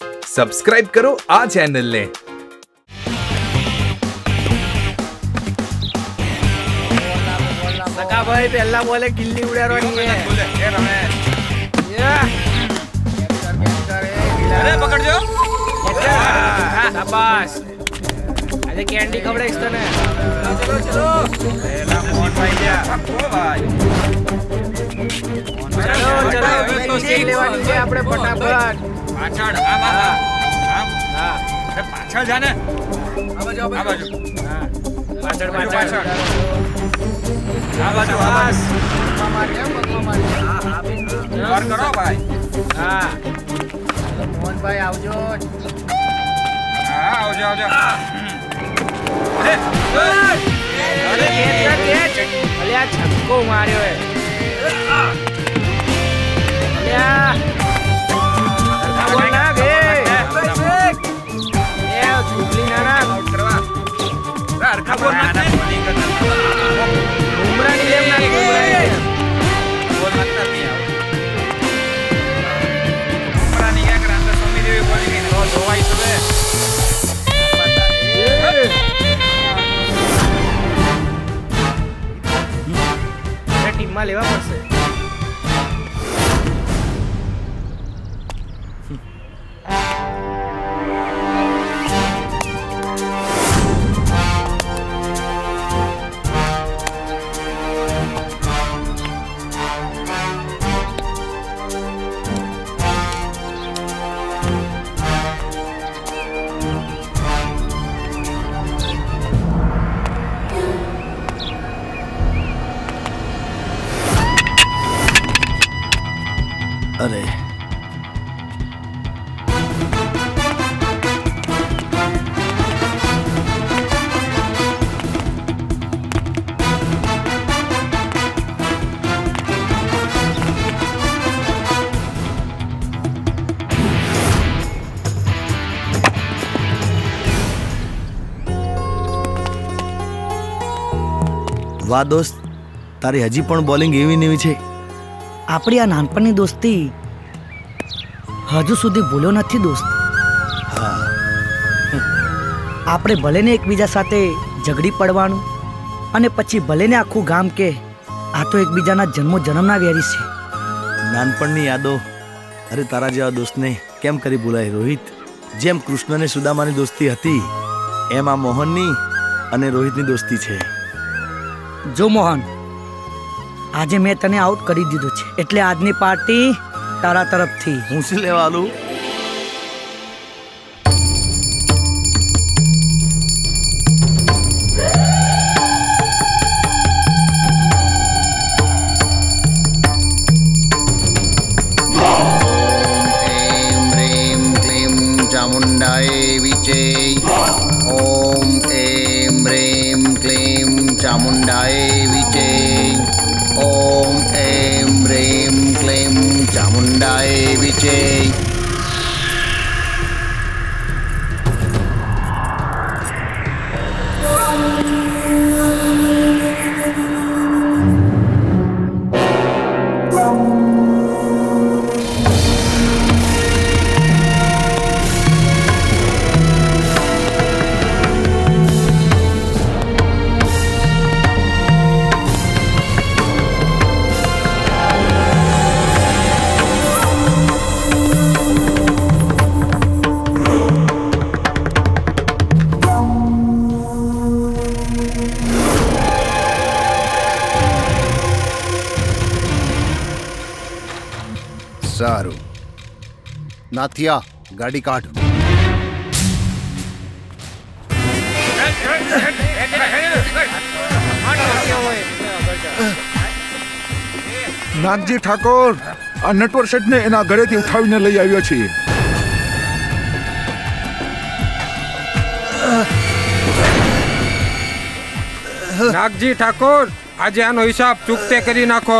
Subscribe કરો આ ચેનલને। સકા ભાઈ પહેલા બોલે ગિલ્લી ઉડાડવાની છે। અરે પકડજો। શાબાશ, આજે કેન્ડી ખવડાવીશ તને। ચલો ચલો એલા મોહન ભાઈ ગયા ભાઈ। ચલો ચલો કેન્ડી લેવાની છે આપણે ફટાફટ। પાછળ આમ હા પાછળ જાને આ બાજુ આ બાજુ હા પાછળ પાછળ પાછળ આ બાજુ બસ વાર કરો ભાઈ। હા મોહનભાઈ આવજો। હા આવજો આવજો। અરે કેચ અલ્યા છક્કો માર્યો હે અલ્યા બોલ ના ગે એ ચૂકલી ના આઉટ કરવા હરખા બોલ નાખને ઉમરા ની લેમ ના બોલ નાખતા નહીં આવ ઉમરા ની ક્યાં અંદર સમી દેવી બોલી ગઈ તો ધોવાઈ તો બે ટીમમાં લેવા પડશે। અરે વાહ દોસ્ત, તારી હજી પણ બોલિંગ એવી ને એવી છે। આપણી આ નાનપણની દોસ્તી હજુ સુધી ભૂલ્યો નથી દોસ્ત। હા, આપણે ભલે ને એકબીજા સાથે ઝઘડી પડવાનું અને પછી ભલે ને આખું ગામ કે આ તો એકબીજાના જન્મો જન્મના વેરી છે। નાનપણની યાદો, અરે તારા જેવા દોસ્તને કેમ કરી ભૂલાય રોહિત। જેમ કૃષ્ણ ને સુદામાની દોસ્તી હતી એમ આ મોહનની અને રોહિતની દોસ્તી છે। જો મોહન, આજે મેં તને આઉટ કરી દીધો છે એટલે આજની પાર્ટી તારા તરફથી। હું શું લેવા આલું? ચામુંડાય વિજય। ઓમ એમ રેમ ક્લેમ ચામુંડાય વિજય। ઓમ એમ રેમ ક્લેમ ચામુંડાય વિજય। સારું, નાથિયા ગાડી કાઢ। નાગજી ઠાકોર, આ નટવર શેઠને એના ઘરેથી ઉઠાવીને લઈ આવ્યો છીએ। નાગજી ઠાકોર, આજે આનો હિસાબ ચૂકતે કરી નાખો।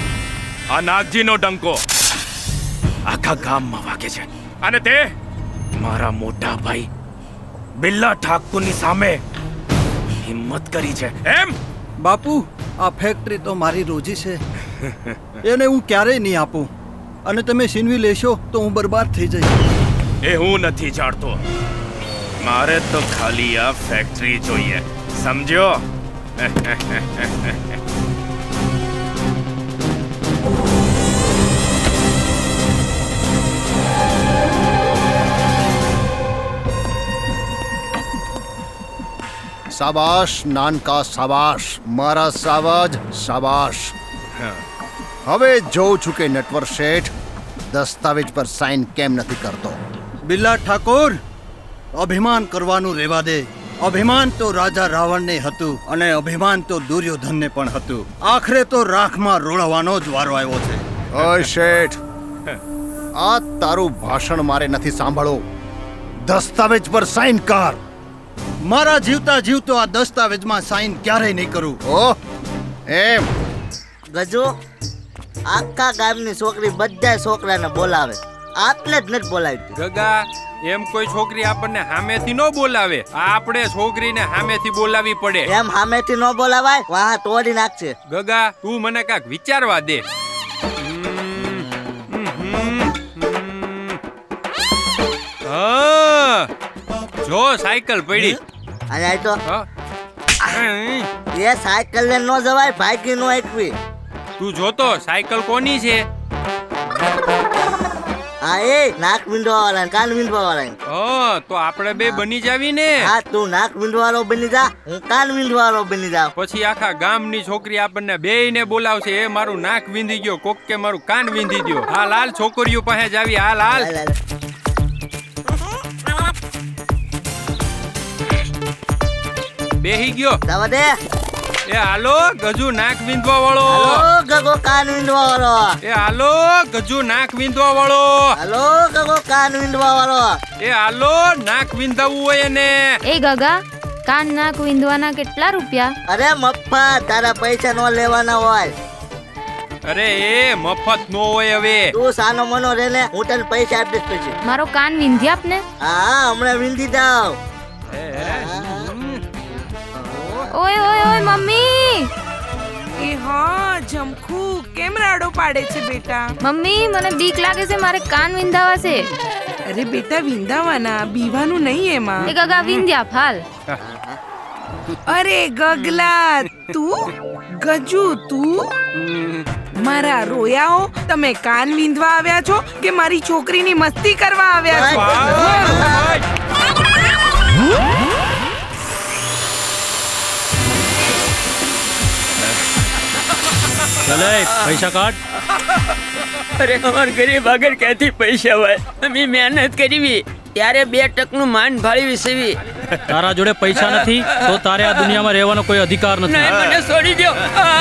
આ નાગજીનો ડંકો આખા ગામમાં વાગે છે અને તે મારા મોટા ભાઈ બિલ્લા ઠાકોરની સામે હિંમત કરી છે એમ? બાપુ, આ ફેક્ટરી તો મારી રોજી છે, એને હું ક્યારેય નહીં આપું, અને તમે છીનવી લેશો તો હું બરબાદ થઈ જઈશ. એ હું નથી જાણતો. મારે તો ખાલી આ ફેક્ટરી જોઈએ, સમજ્યો? શાબાશ નાનકા, શાબાશ મારા સાવાજ, શાબાશ. હવે જોઉં છું કે નટવર શેઠ દસ્તાવેજ પર સાઇન કેમ નથી કરતો. બિલ્લા ઠાકોર, અભિમાન કરવાનું રહેવા દે. અભિમાન તો રાજા રાવણને હતું, અને અભિમાન તો દુર્યોધનને પણ હતું. આખરે તો રાખમાં રોળવાનો જ વારો આવ્યો છે. ઓય શેઠ, આ તારું ભાષણ મારે નથી સાંભળવું. દસ્તાવેજ પર સાઇન કર. મારા જીવતા જીવતો આ દસ્તાવેજમાં સાઇન ક્યારેય નહીં કરું. ઓહ, એમ? ગજુ, આખા ગામની છોકરી બધા છોકરાને બોલાવે, આપણે જ નથી બોલાવી. ગગા, એમ કોઈ છોકરી આપણને સામેથી ન બોલાવે, આપણે છોકરીને સામેથી બોલાવી પડે. એમ સામેથી ન બોલાવાય, વાહ તોડી નાખશે. ગગા, તું મને કાંઈક વિચારવા દે. જો સાયકલ પડી. અને તો એ સાયકલ ને ન જવાય, ભાગી નો એકવી. તું જોતો સાયકલ કોની છે? હા, એ નાક વિંધવા વાળા, કાન વિંધવા વાળા. તો આપણે બે બની જાવી ને. હા, તું નાક વિંધવા વાળો બની જા, હું કાન વિંધવા વાળો બની જા. પછી આખા ગામની છોકરી આપણને બેયને બોલાવશે, એ મારું નાક વિંધી ગયો, કોક કે મારું કાન વિંધી ગયો. હાલ હાલ છોકરીઓ પાસે જાવી, હાલ હાલ. બેહી ગયો. જવા દે. એ હાલો ગજુ નાક વિંધવા વાળો. હાલો ગગો કાન વિંધવા વાળો. એ હાલો ગજુ નાક વિંધવા વાળો. હાલો ગગો કાન વિંધવા વાળો. એ હાલો નાક વિંધાવવું હોય એને. એ ગગા, કાન નાક વિંધવાના કેટલા રૂપિયા? અરે મફત, તારા પૈસા નો લેવાના હોય. અરે એ મફત નો હોય. હવે તું સાનો મનો રે ને, હું તને પૈસા આપીશ પછી. મારો કાન વિંધી આપ ને. હા, હમણાં વિંધી દાવ. ઓય ઓય ઓય મમ્મી. એ હા જમખુ, કેમ રાડો પાડે છે બેટા? મમ્મી, મને બીક લાગે છે, મારે કાન વિંધાવા છે. અરે બેટા, વિંધાવાના, બીવાનું નહીં એમાં. એ ગગા વિંધ્યા ફાલ. અરે ગગલા, તું ગજુ, તું મારા રોયાઓ, તમે કાન વિંધવા આવ્યા છો કે મારી છોકરીની મસ્તી કરવા આવ્યા છો? ચલે પૈસા કાઢ. અરે અમાર ગરીબ આગળ ક્યાંથી પૈસા હોય? અમે મહેનત કરવી ત્યારે 2% નું માન ભાળી સેવી. તારા જોડે પૈસા નથી તો તારે આ દુનિયામાં રહેવાનો કોઈ અધિકાર નથી. નહીં, મને છોડી દો.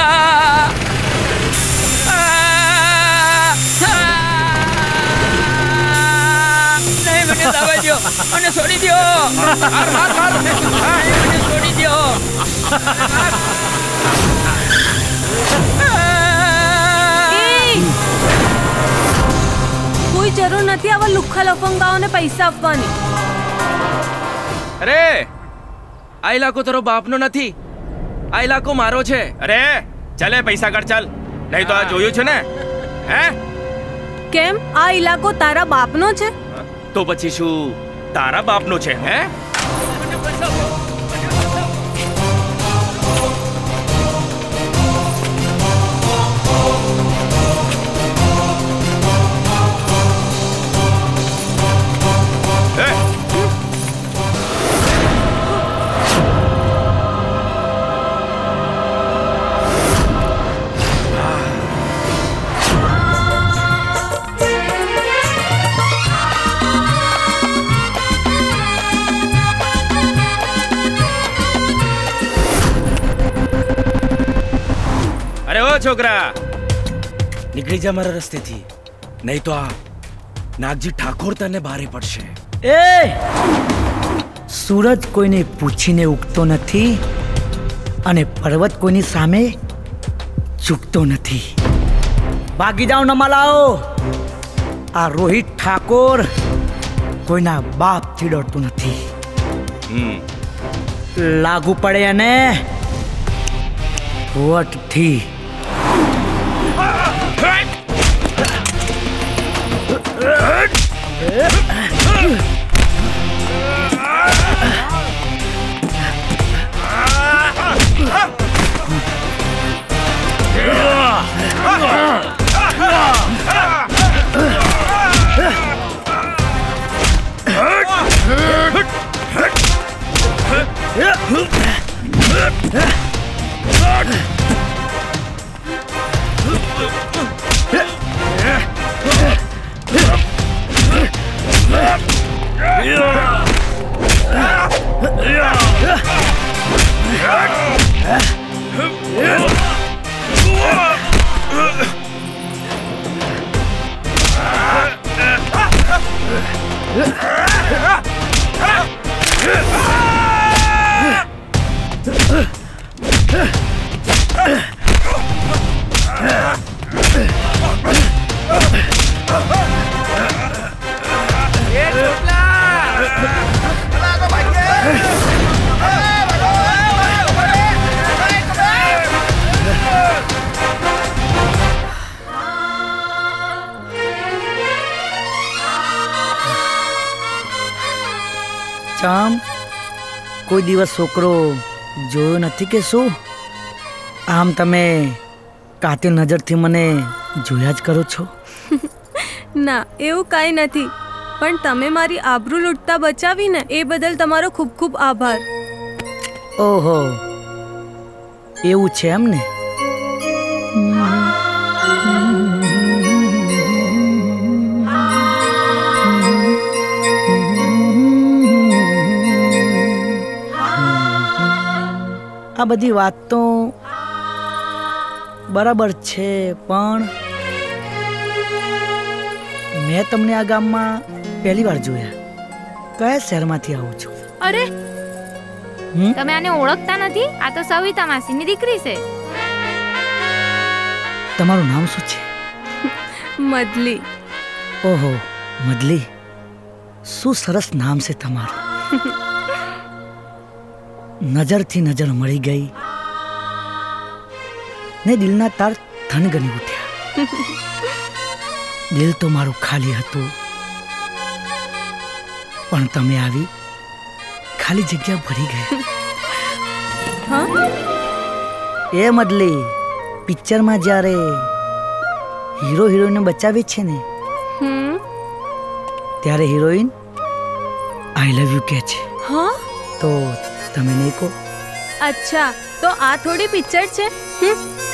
નહીં, મને જવા દો, મને છોડી દો. મને છોડી દો. કોઈ જરૂર નથી આવા લુખ્ખા લફંગાઓને પૈસા આપવાની. અરે આ ઇલાકો તારો બાપનો નથી, આ ઇલાકો મારો છે. અરે ચાલે પૈસા કાઢ, ચાલ. નહીં તો આ જોયું છે ને. હે કેમ, આ ઇલાકો તારા બાપનો છે? તો પછી શું તારા બાપનો છે? હે છોકરા, નીકળી જા મારા રસ્તેથી, નહીં તો આ નાગજી ઠાકોર તને ભારે પડશે. એ સૂરજ કોઈને પૂછીને ઉગતો નથી અને પર્વત કોઈની સામે ઝૂકતો નથી. ભાગી જાઓ નમાલાઓ. આ રોહિત ઠાકોર કોઈના બાપથી ડરતું નથી. લાગુ પડે અને વટથી. ચામ કોઈ દિવસ છોકરો જોયો નથી કે શું? આમ તમે કાતિલ નજરથી મને જોયા જ કરો છો. ના, એવું કાંઈ નથી, પણ તમે મારી આબરૂ લૂંટતા બચાવીને એ બદલ તમારો ખૂબ ખૂબ આભાર. ઓહો, એવું છે એમ ને? આ બધી વાત તો બરાબર છે, પણ મેં તમને આ ગામમાં પહેલી વાર જોયા. કયા શહેરમાંથી આવો છો? અરે, તમે આને ઓળખતા નથી? આ તો સવિતા માસીની દીકરી છે. તમારું નામ શું છે? મદલી. ઓહો, મદલી, શું સરસ નામ છે તમારું. નજરથી નજર મળી ગઈ ને દિલના તાર થનગની ઉઠ્યા. દિલ તો મારું ખાલી હતું, પણ તમે આવી ખાલી જગ્યા ભરી ગયા. એ મદલી, પિક્ચરમાં જ્યારે હીરો હિરોઈનને બચાવે છે ને, ત્યારે હિરોઈન આઈ લવ યુ કહે છે. તો તમે નહીં કહો? અચ્છા, તો આ થોડી પિક્ચર છે.